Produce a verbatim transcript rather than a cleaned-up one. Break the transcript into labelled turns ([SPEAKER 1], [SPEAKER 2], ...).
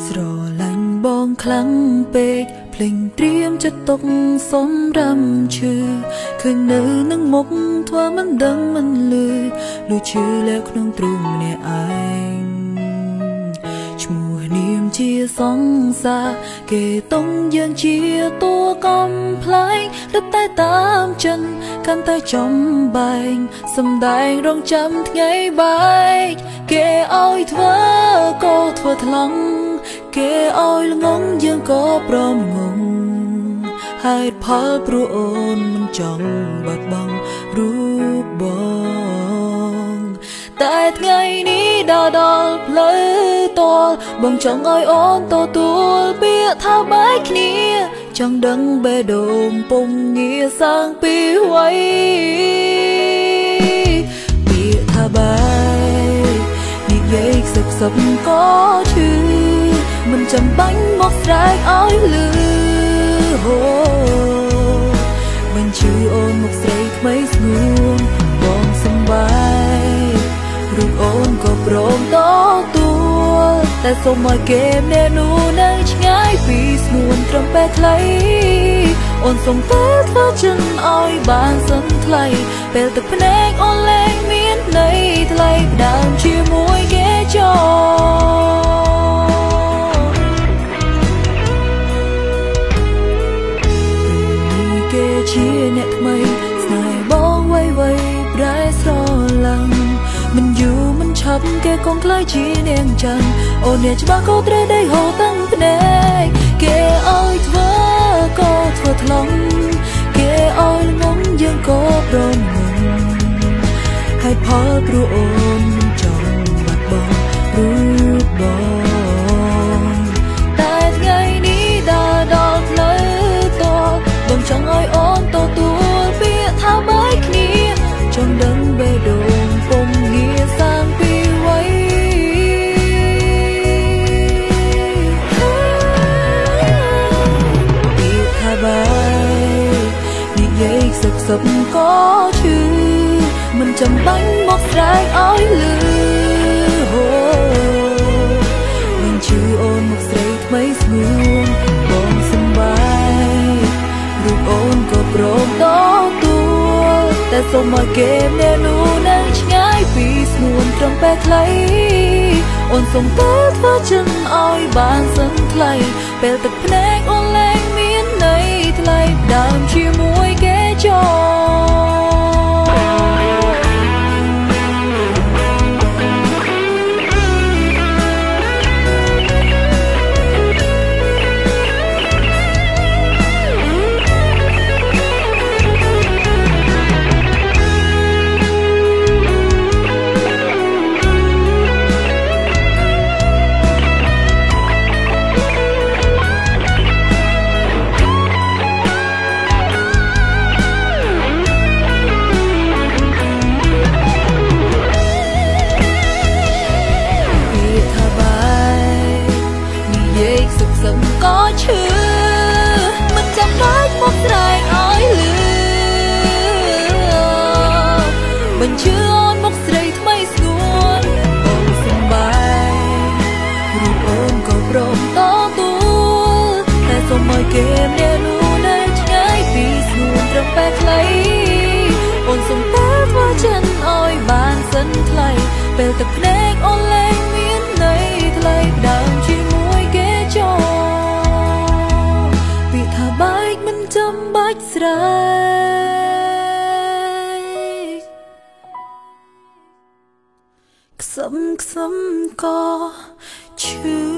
[SPEAKER 1] ស្រឡាញ់បងខ្លាំងពេកភ្លេងព្រាមចិត្តຕົកសំរំឈឺឃើញនៅនឹងមុខធ្វើមិនដឹងមិនលឺលួចឈឺលែក្នុងទ្រូងម្នាក់ឯងឈ្មោះនាមជាសង្សារគេតុងយើងជាតួកំប្លែងរត់តែតាមចិនកាន់តែចំបែងសំដែងរងចាំថ្ងៃបែកគេឲ្យធ្វើក៏ធ្វើថ្លង់គេឲ្យល្ងងយើងក៏ព្រមងងហេតុផលព្រោះអូនមិនចង់បាត់បង់រូបបងតែថ្ងៃនេះដល់ដល់ផ្លូវតលបងចង់ឲ្យអូនទទួលពាក្យថាបែកគ្នាចង់ដឹងបេះដូងពុំងារសាងពីអ្វីពាក្យថាបែកនិយាយសឹកសឹកក៏ឈឺមិនចាំបាញ់មកស្រែកឲ្យលឺហូមិនជឿអូនមកស្រីថ្មីស្ងួនបងសំបាយរូបអូនក៏ព្រមតទួលតែសូមឲ្យគេម្នាក់នោះនៅឆ្ងាយពីស្ងួនត្រឹមពេលខ្លីអូនសូមតែធ្វើចិនឲ្យបានសិនថ្លៃពេលទឹកភ្នែកអូនលែងមានន័យថ្លៃផ្ដើមជាមួយគេចោជាអ្នកថ្មីស្នេហ៍បងវៃវៃប្រែស្រឡាញ់មិនយូរមិនឆាប់គេកងក្លាយជានាងច័ន្ទអូនអ្នកច្បាស់ក៏ត្រូវដេកហូរតាំងភ្នែកគេឲ្យធ្វើក៏ធ្វើថ្លង់គេឲ្យល្ងងយើងក៏ព្រមងងហេតុផលព្រោះអូនមិនចង់បាត់បង់រូបបងតែថ្ងៃនេះដល់ដល់ផ្លូវតបងចង់ឲ្យអូនទទួលពាក្យថាបែកគ្នាចង់ដឹងបេះដូងពុំងារសាងពីអ្វីពាក្យថាបែកនិយាយសឹកសឹកក៏ឈឺមិនចាំបាញ់មកស្រែកឲ្យលឺហូមិនជឿអូនមកស្រីថ្មីស្ងួនបងសំបាយរូបអូនក៏ព្រមតទួលតែសូមឲ្យគេម្នាក់នោះនៅឆ្ងាយពីស្ងួនត្រឹមពេលខ្លីអូនសូមតែធ្វើចិនឲ្យបានសិនថ្លៃពេលទឹកភ្នែកអូនលែងមានន័យថ្លៃដើមជាមួយគេចោก็ชื่อมันจะได้មកស្រែកឲ្យលឺមិនជឿអូនមកស្រីថ្មីស្ងួនអូនសំបាយរូបអូនក៏ព្រមតទួលតែសូមឲ្យគេម្នាក់នោះនៅឆ្ងាយពីស្ងួនត្រឹមពេលខ្លីអូនសូមតែធ្វើចិនឲ្យបានសិនថ្លៃពេលទឹកភ្នែកអូនលែងមានន័យថ្លៃដើមជាមួយគេចោបែកមិនចាំបាច់ស្រែកខ្សឹមខ្សឹមក៏ឈឺ